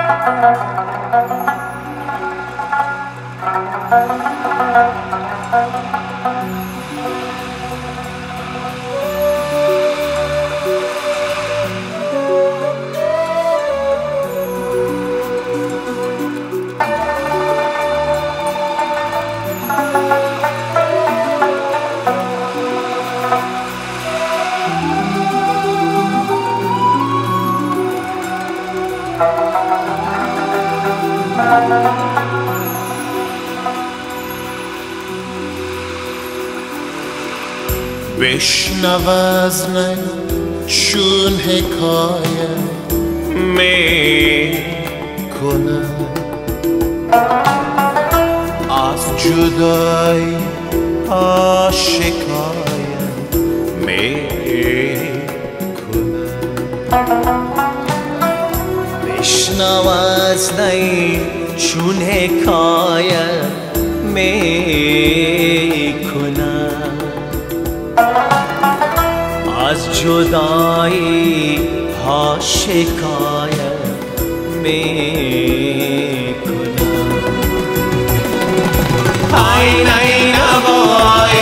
بشنو از من چون حکایه می کنم از جدایی آشکایه می کنم. بشنو از من چون حکایه می کنم از جدایی ها شکایت می کنم. ای نی نوای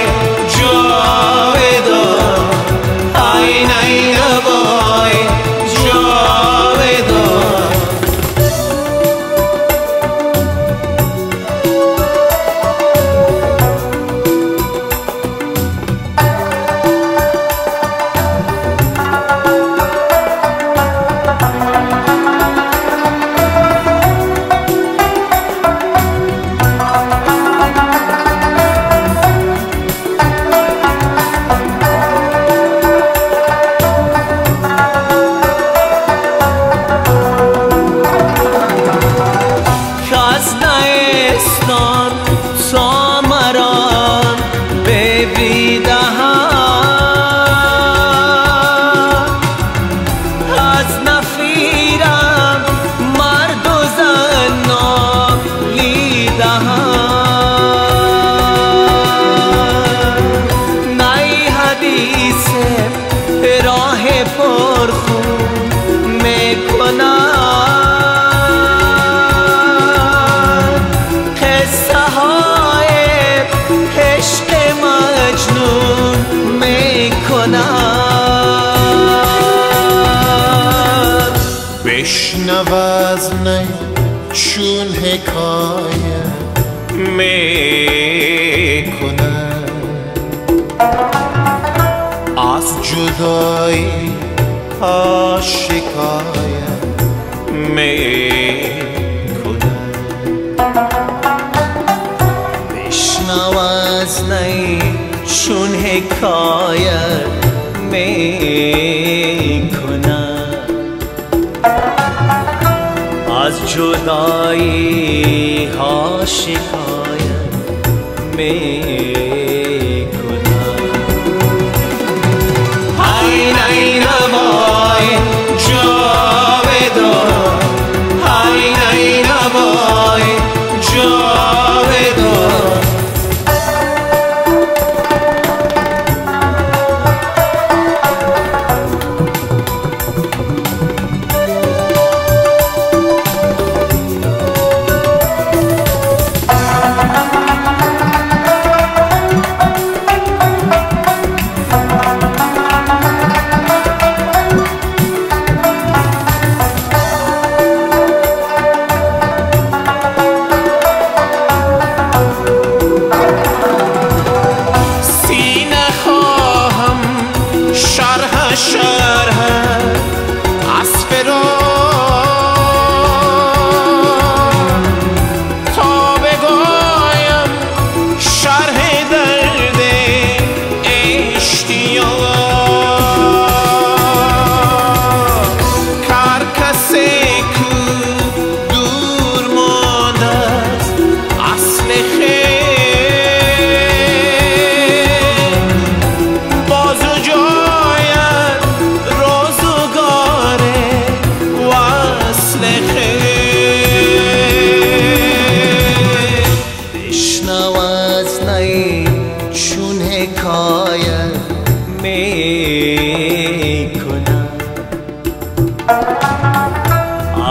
جاودان، ای نی نوای جاودان. تا مران ببیدم از نفیرم مرد و زن نالیدم. نی حدیث راه پرخون میکنم، بشنو از من چون حکایه می کنم از جدایی آشکایه می کنم. بشنو از من چون حکایت می کنم از جدایی ها شکایت می کنم. ای نی نوای جاودان، ای نی نوای جاودان.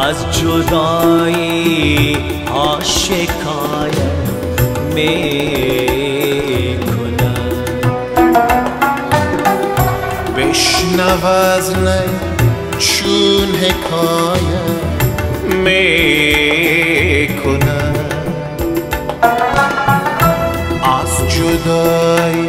از جدایی ها شکایت میکنم. بشنو از نی چون حکایت میکنم. از جدایی